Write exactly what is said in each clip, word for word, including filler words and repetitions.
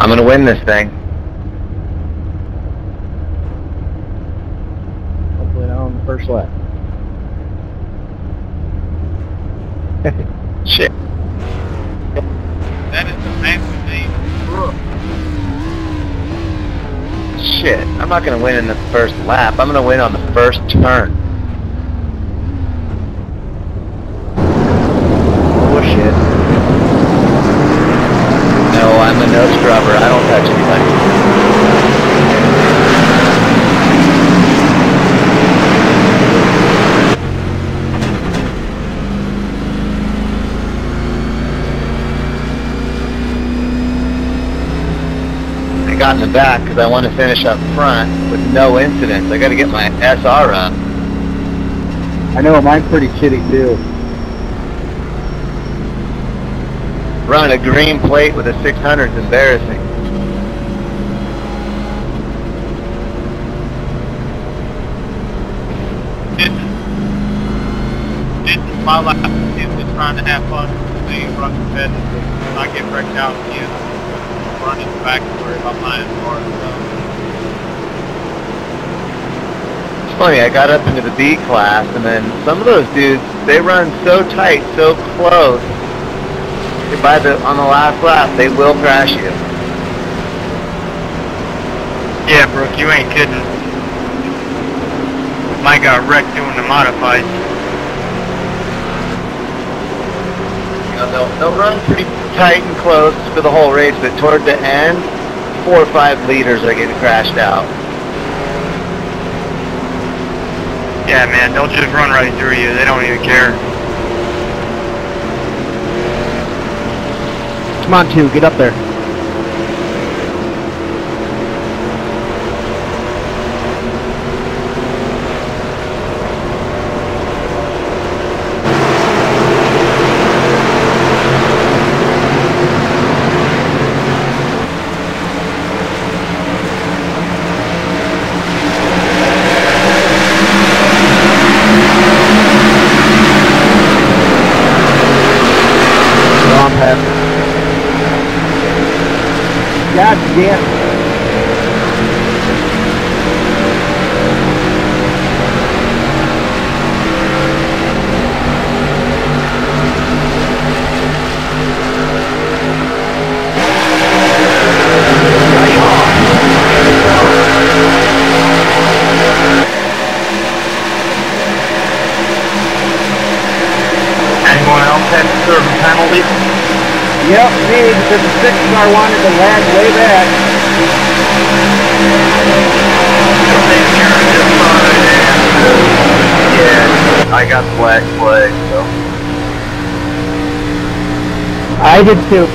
I'm gonna win this thing. Hopefully not on the first lap. Shit. That is the massive name. Shit. I'm not gonna win in the first lap. I'm gonna win on the first turn. Oh shit. No, I'm a no scrubber. I don't touch anybody. I got in the back because I want to finish up front with no incidents. I got to get my S R up. I know, mine's pretty shitty too. Running a green plate with a six hundred is embarrassing. It's, it's my life. It's just trying to have fun. They run competitive. I get wrecked out again. Running back to worry about my car and stuff. It's funny, I got up into the B class, and then some of those dudes, they run so tight, so close. By the on the last lap, they will crash you. Yeah, Brooke, you ain't kidding. Mine got wrecked doing the modified. You know, they'll, they'll run pretty tight and close for the whole race, but toward the end, four or five liters are getting crashed out. Yeah, man, they'll just run right through you. They don't even care. Come on, two, get up there. God damn it. Anyone else had to serve a penalty? Yep, me, because the six car wanted to lag way back. Yeah, I got the black flag, so. I did too.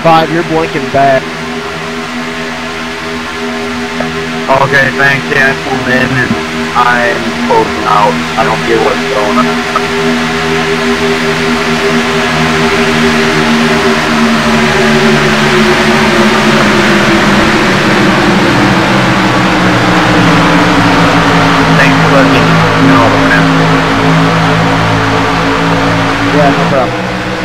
five, you're blinking bad. Okay, thanks. Yeah, I pulled in and I'm closing out. I don't get what's going on. Thanks for letting me know, man. Yeah, no problem.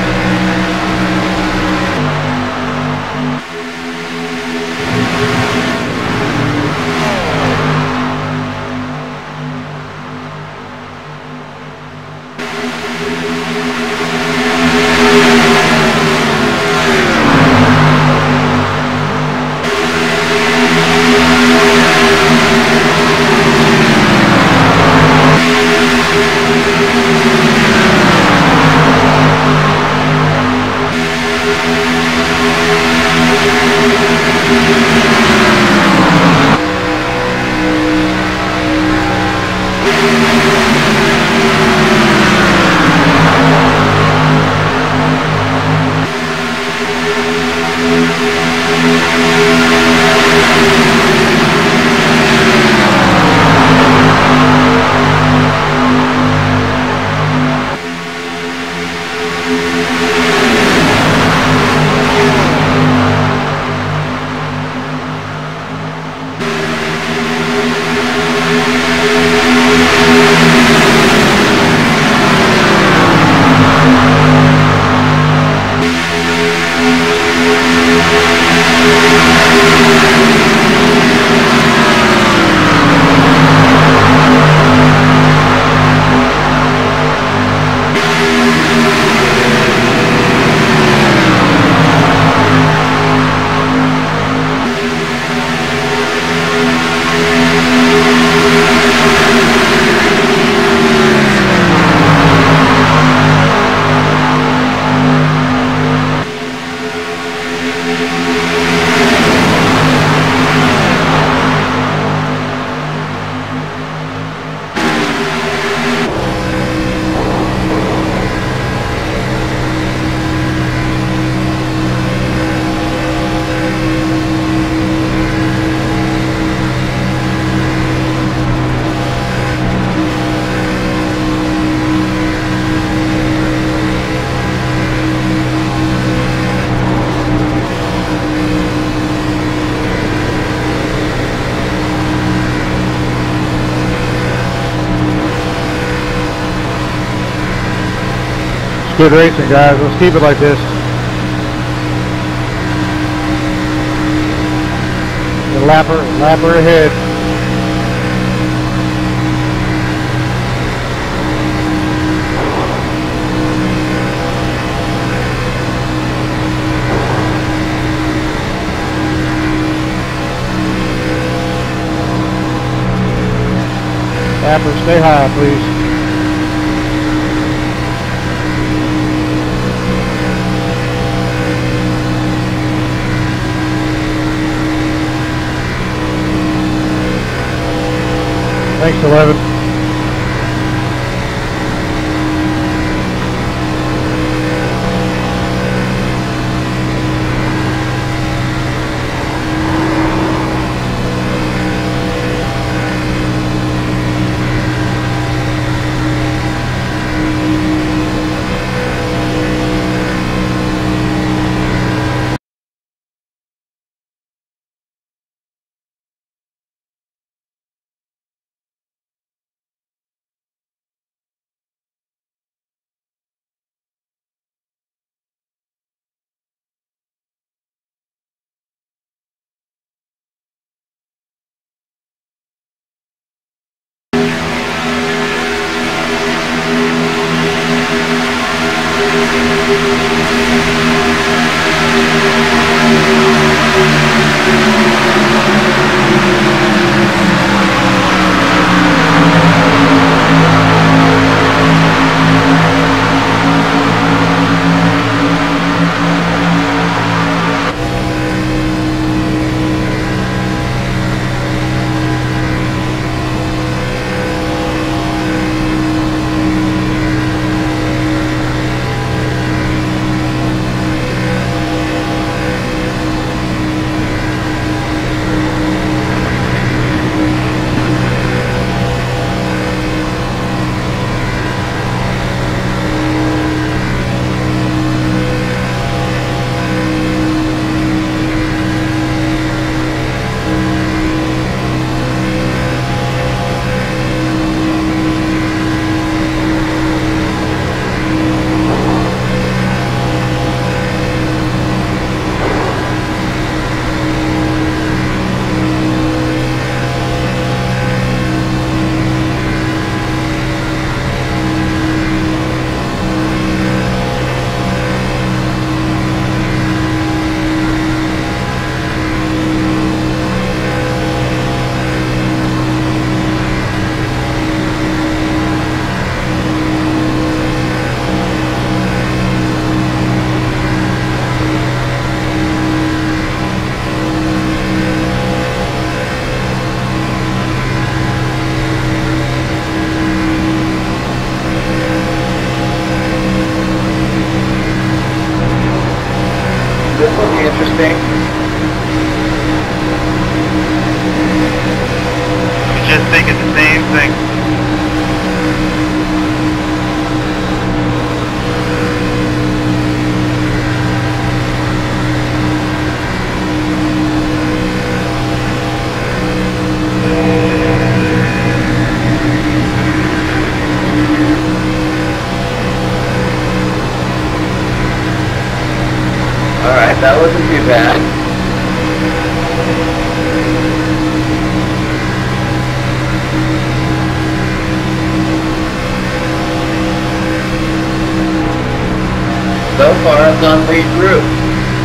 Good racing, guys. Let's keep it like this. The lapper, lapper ahead. Lapper, stay high, please. Thanks, eleven. just thinking the same thing. Alright, that wasn't too bad. So far, I've gone lead through.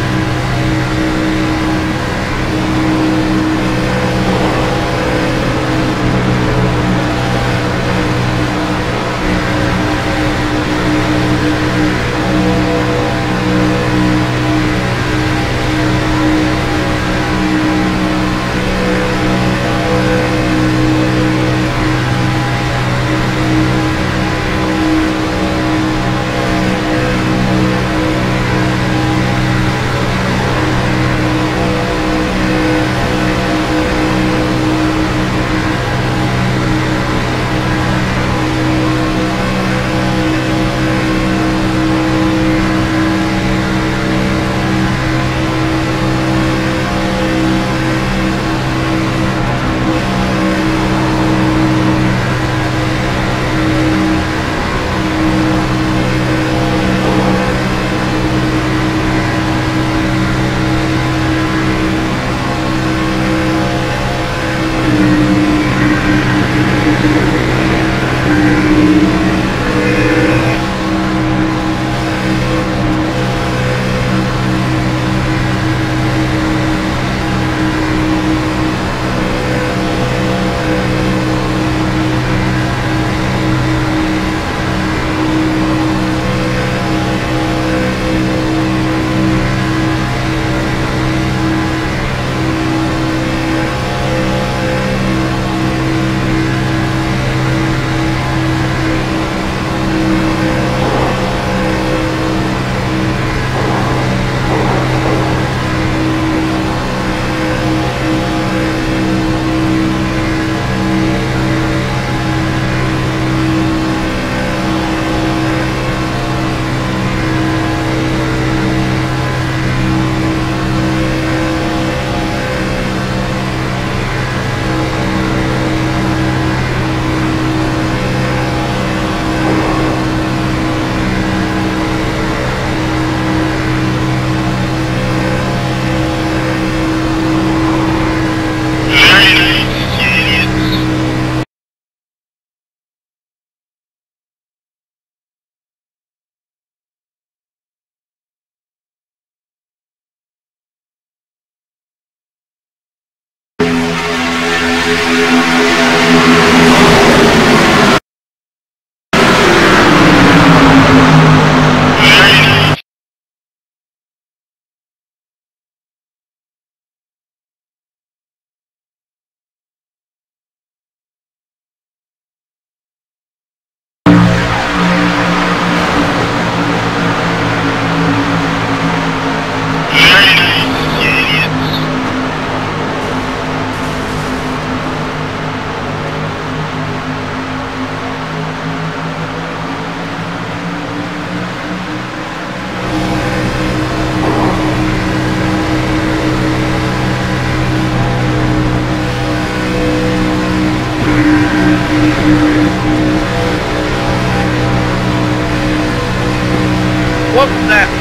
What was that?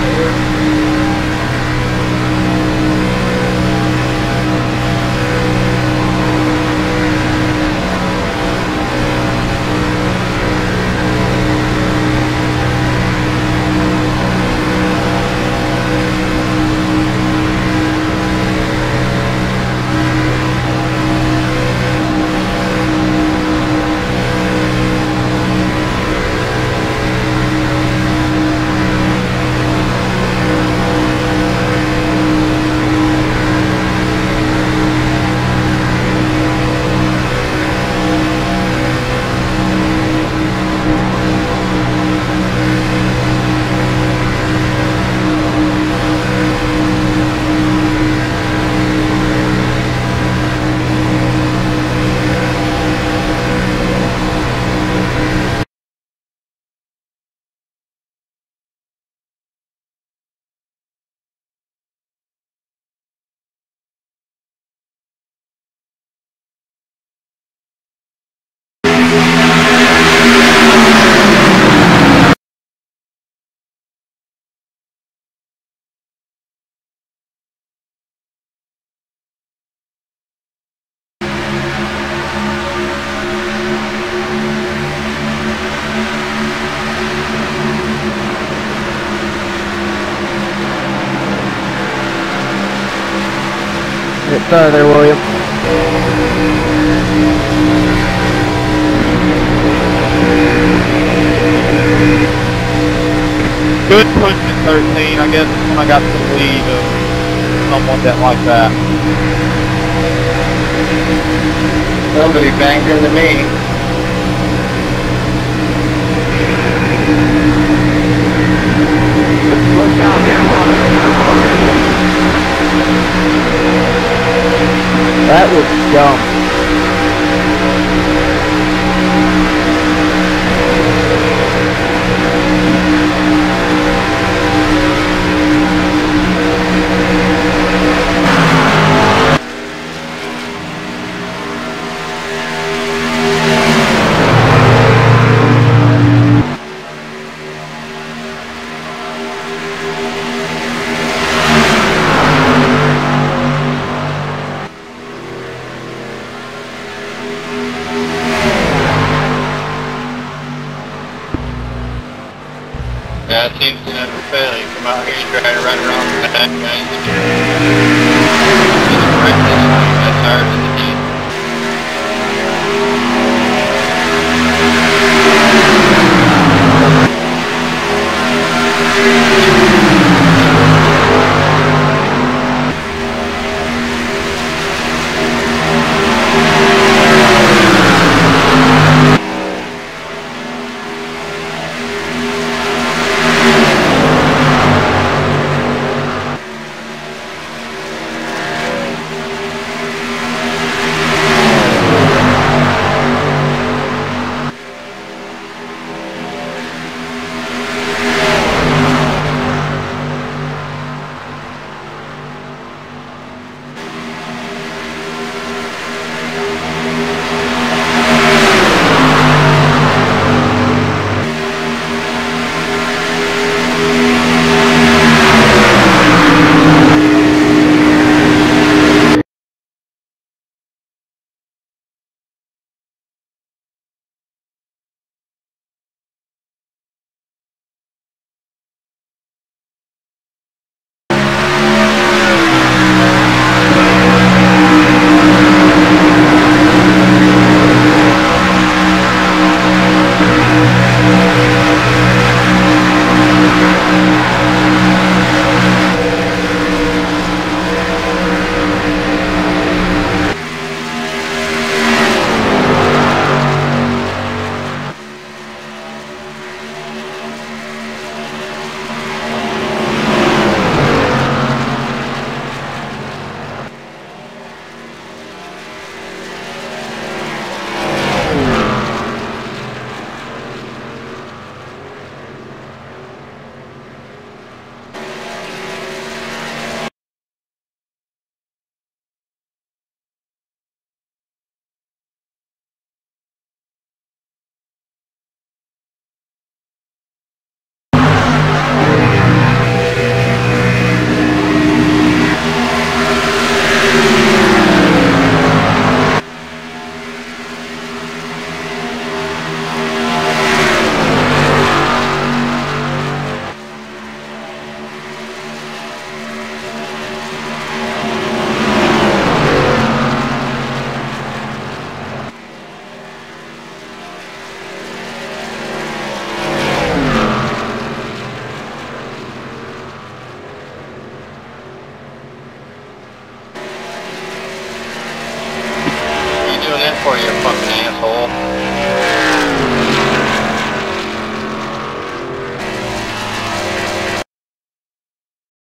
Sorry there, William. Good push in thirteen, I guess, when I got the lead of someone that like that. Somebody banged into me. That was dumb. Yeah, it seems to never fail. You come out here and try to run around the back guys. That's hard in the team. For you fucking asshole.